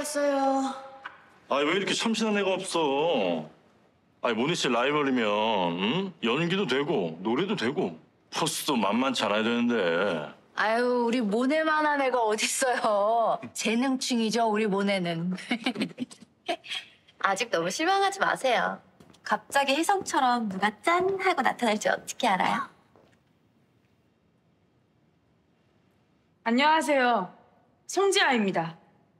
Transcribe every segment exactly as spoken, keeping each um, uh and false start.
왔어요. 아, 왜 이렇게 참신한 애가 없어? 아니, 모니 씨 라이벌이면 응? 연기도 되고 노래도 되고 포스도 만만치 않아야 되는데. 아유, 우리 모네만한 애가 어딨어요. 재능충이죠, 우리 모네는. 아직 너무 실망하지 마세요. 갑자기 혜성처럼 누가 짠 하고 나타날지 어떻게 알아요? 안녕하세요. 송지아입니다.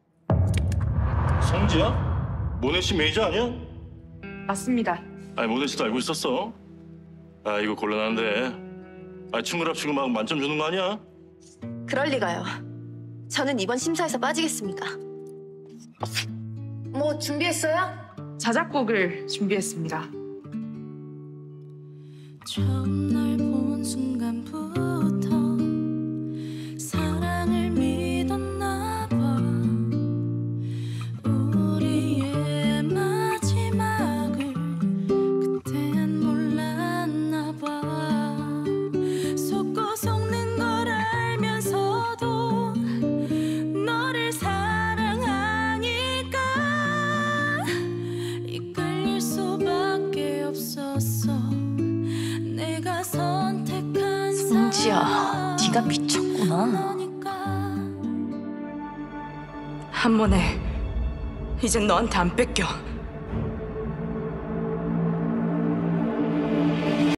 성지야? 모네 씨 매니저 아니야? 맞습니다. 아니, 모네 씨도 알고 있었어. 아, 이거 곤란한데. 아, 친구랍치고 막 만점 주는 거 아니야? 그럴 리가요. 저는 이번 심사에서 빠지겠습니다. 뭐 준비했어요? 자작곡을 준비했습니다. 처음 널 본 순간부터 사랑을 믿었나 봐. 우리의 마지막을 그땐 몰랐나 봐. 속고 속는 걸 알면서도 너를 사랑하니까 이끌릴 수밖에 없었어. 내가 선택한 성지야, 네가 미쳤구나. 한 번에 이젠 너한테 안 뺏겨.